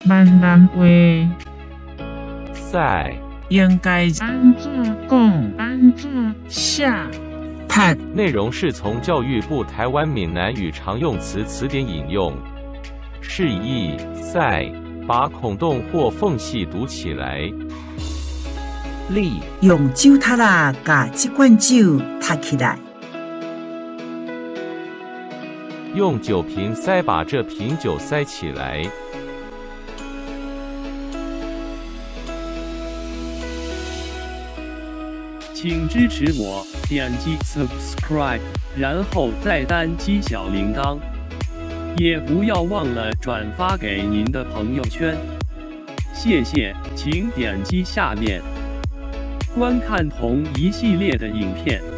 闽南话赛应该安怎讲？安怎写？拍内容是从教育部台湾闽南语常用词词典引用，释义赛把孔洞或缝隙堵起来。例用酒塔啦，把这罐酒塔起来。 用酒瓶塞把这瓶酒塞起来。 请支持我，点击 subscribe， 然后再单击小铃铛，也不要忘了转发给您的朋友圈。谢谢，请点击下面观看同一系列的影片。